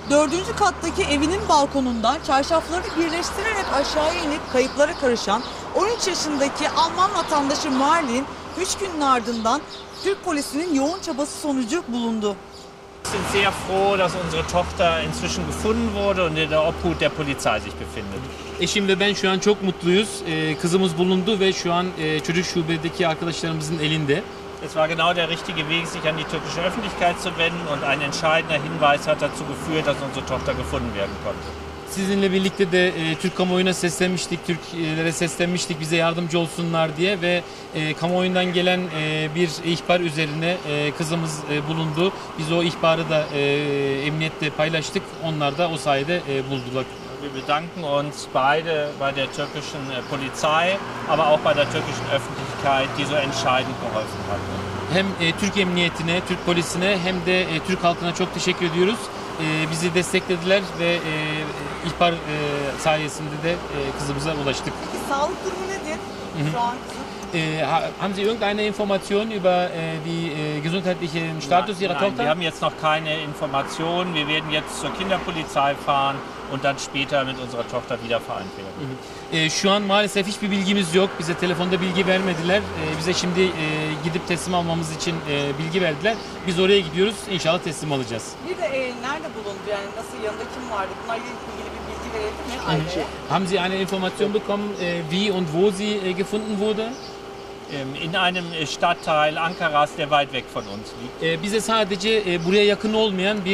Dördüncü kattaki evinin balkonundan çarşafları birleştirerek aşağıya inip kayıplara karışan 13 yaşındaki Alman vatandaşı Marlin 3 günün ardından Türk polisinin yoğun çabası sonucu bulundu. Wir sind sehr froh, dass unsere Tochter inzwischen gefunden wurde und in der Obhut der Polizei sich befindet. Eşim ve ben şu an çok mutluyuz. Kızımız bulundu ve şu an çocuk şubedeki arkadaşlarımızın elinde. Es war genau der richtige Weg, sich an die türkische Öffentlichkeit zu wenden und ein entscheidender Hinweis hat dazu geführt, dass unsere Tochter gefunden werden konnte. Sizinle birlikte de Türk kamuoyuna seslenmiştik, Türklere seslenmiştik bize yardımcı olsunlar diye ve kamuoyundan gelen bir ihbar üzerine kızımız bulundu. Biz o ihbarı da emniyette paylaştık. Onlar da o sayede buldular. Wir bedanken uns beide bei der türkischen Polizei, aber auch bei der türkischen Öffentlichkeit, die so entscheidend geholfen hat. Hem Türk emniyetine, Türk polisine hem de Türk halkına çok teşekkür ediyoruz. Bizi desteklediler ve ihbar sayesinde de kızımıza ulaştık. Peki sağlık durumu nedir şu an kızın? Haben Sie irgendeine Information über die gesundheitlichen Status Ihrer Nein, Tochter? wir haben jetzt noch keine Informationen. Wir werden jetzt zur Kinderpolizei fahren und dann später mit unserer Tochter wieder vereint werden. Şu an maalesef hiçbir bilgimiz yok. Bize telefonda bilgi vermediler. Bize şimdi gidip teslim almamız için bilgi verdiler. Biz oraya gidiyoruz. İnşallah teslim alacağız. Bir de nerede bulundu yani nasıl yanında kim vardı? Bunlarla ilgili bir bilgi verildi mi aileye? Haben Sie eine Information bekommen, wie und wo sie gefunden wurde? In einem Stadtteil Ankaras, der weit weg von uns liegt. Bize sadece buraya yakın olmayan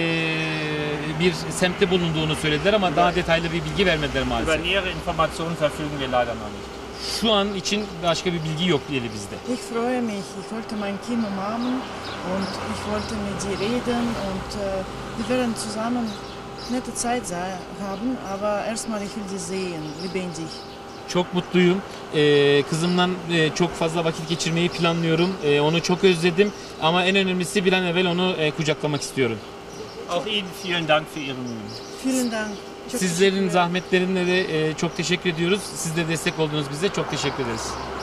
bir semtte bulunduğunu söylediler ama daha detaylı bir bilgi vermediler Über maalesef. nähere Informationen verfügen wir leider noch nicht. Şu an için başka bir bilgi yok elimizde. Ich freue mich. Ich wollte mein Kind umarmen und ich wollte mit sie reden und wir werden zusammen nette Zeit haben, aber erstmal ich will sie sehen, lebendig. Çok mutluyum. Kızımla çok fazla vakit geçirmeyi planlıyorum. Onu çok özledim ama en önemlisi bir an evvel onu kucaklamak istiyorum. Auch Ihnen vielen Dank für Ihre Mühen. Vielen Dank. Çok Sizlerin teşekkürler. zahmetlerine de çok teşekkür ediyoruz. Siz de destek oldunuz bize. Çok teşekkür ederiz.